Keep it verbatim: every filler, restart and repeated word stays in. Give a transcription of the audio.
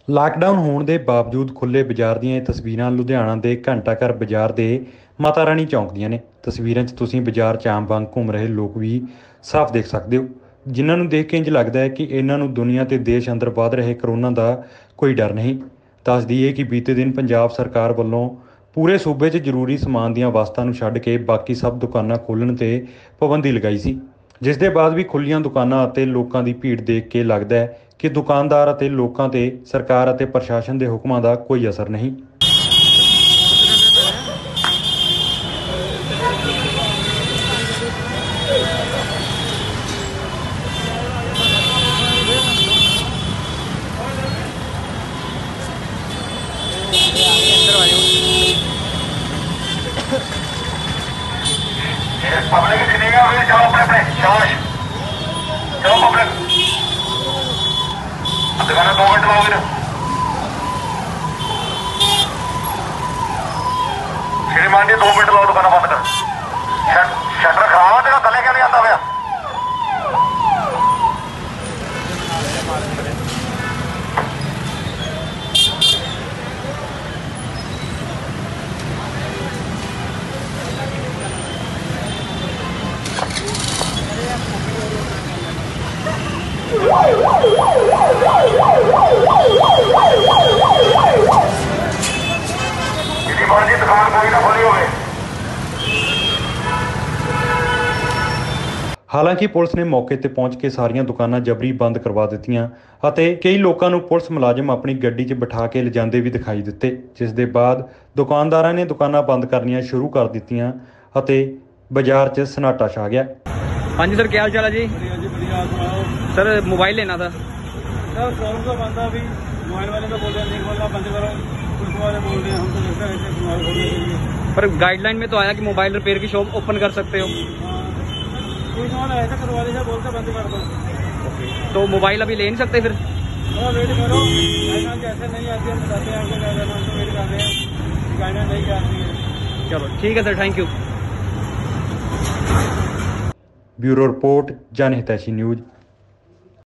Lockdown ਹੋਣ ਦੇ ਬਾਵਜੂਦ ਖੁੱਲ੍ਹੇ ਬਾਜ਼ਾਰ ਦੀਆਂ ਇਹ ਤਸਵੀਰਾਂ ਲੁਧਿਆਣਾ ਦੇ ਘੰਟਾ ਘਰ ਬਾਜ਼ਾਰ ਦੇ ਮਾਤਾ ਰਾਣੀ ਚੌਂਕ ਦੀਆਂ ਨੇ। ਤਸਵੀਰਾਂ 'ਚ ਤੁਸੀਂ ਬਾਜ਼ਾਰ 'ਚ ਆਮ ਵਾਂਗ ਘੁੰਮ ਰਹੇ ਲੋਕ ਵੀ ਸਾਫ਼ ਦੇਖ ਸਕਦੇ ਹੋ, ਜਿਨ੍ਹਾਂ ਨੂੰ ਦੇਖ ਕੇ ਇੰਝ ਲੱਗਦਾ ਹੈ ਕਿ ਇਹਨਾਂ ਨੂੰ ਦੁਨੀਆ ਤੇ ਦੇਸ਼ ਅੰਦਰ ਵੱਧ ਰਹੇ ਕਰੋਨਾ ਦਾ ਕੋਈ ਡਰ ਨਹੀਂ। ਦੱਸ ਦਈਏ ਕਿ ਬੀਤੇ ਦਿਨ ਪੰਜਾਬ ਸਰਕਾਰ ਵੱਲੋਂ ਪੂਰੇ ਸੂਬੇ 'ਚ ਜ਼ਰੂਰੀ ਸਮਾਨ ਦੀਆਂ ਵਸਤਾਂ ਨੂੰ ਛੱਡ ਕੇ ਬਾਕੀ ਸਭ ਦੁਕਾਨਾਂ ਖੋਲ੍ਹਣ 'ਤੇ ਪਾਬੰਦੀ ਲਗਾਈ ਸੀ, ਜਿਸ ਦੇ ਬਾਅਦ ਵੀ ਖੁੱਲ੍ਹੀਆਂ ਦੁਕਾਨਾਂ ਅਤੇ ਲੋਕਾਂ ਦੀ ਭੀੜ ਦੇਖ ਕੇ ਲੱਗਦਾ ਹੈ ਕਿ ਦੁਕਾਨਦਾਰ ਅਤੇ ਲੋਕਾਂ 'ਤੇ ਸਰਕਾਰ ਅਤੇ ਪ੍ਰਸ਼ਾਸਨ ਦੇ ਹੁਕਮਾਂ ਦਾ ਕੋਈ ਅਸਰ ਨਹੀਂ। पब्लिक कितनी है? चलो अपने अपने शाबाश, चलो पब्लिक दुकाना दो मिनट लाओगे ना। श्रीमान जी दो मिनट लाओ, दुकाना बंद कर। शटर खराब है तेरा, थले क्या नहीं आता भैया? जी दुकान कोई ना खोली होवे। ਹਾਲਾਂਕਿ ਪੁਲਿਸ ਨੇ ਮੌਕੇ ਤੇ ਪਹੁੰਚ ਕੇ ਸਾਰੀਆਂ ਦੁਕਾਨਾਂ ਜਬਰੀ ਬੰਦ ਕਰਵਾ ਦਿੱਤੀਆਂ ਅਤੇ ਕਈ ਲੋਕਾਂ ਨੂੰ ਪੁਲਿਸ ਮੁਲਾਜ਼ਮ ਆਪਣੀ ਗੱਡੀ 'ਚ ਬਿਠਾ ਕੇ ਲਿਜਾਂਦੇ ਵੀ ਦਿਖਾਈ ਦਿੱਤੇ, ਜਿਸ ਦੇ ਬਾਅਦ ਦੁਕਾਨਦਾਰਾਂ ਨੇ ਦੁਕਾਨਾਂ ਬੰਦ ਕਰਨੀਆਂ ਸ਼ੁਰੂ ਕਰ ਦਿੱਤੀਆਂ ਅਤੇ ਬਾਜ਼ਾਰ 'ਚ ਸਨਾਟਾ ਛਾ ਗਿਆ। हाँ जी सर, क्या हाल चाल है जी? बढ़िया जी बढ़िया, आप सुनाओ। सर मोबाइल लेना था। सर शोरूम तो बंद है अभी, मोबाइल वाले तो बोल रहे हैं नहीं खोलना, बंद करो। पुलिस वाले बोल रहे हैं हम तो लगता है ऐसे मोबाइल खोलने के लिए। पर गाइडलाइन में तो आया कि मोबाइल रिपेयर की शॉप ओपन कर सकते हो। हाँ, कोई सवाल ऐसा करवा लीजिए, बोलते बंद कर दो। तो मोबाइल अभी ले नहीं सकते फिर? हाँ वेट करो, गाइडलाइन कैसे नहीं आती है बताते हैं आपको, क्या करना, हम तो वेट कर रहे हैं, गाइडलाइन नहीं आती है। चलो ठीक है sir, thank you. Bureau report, Janhitaishi news.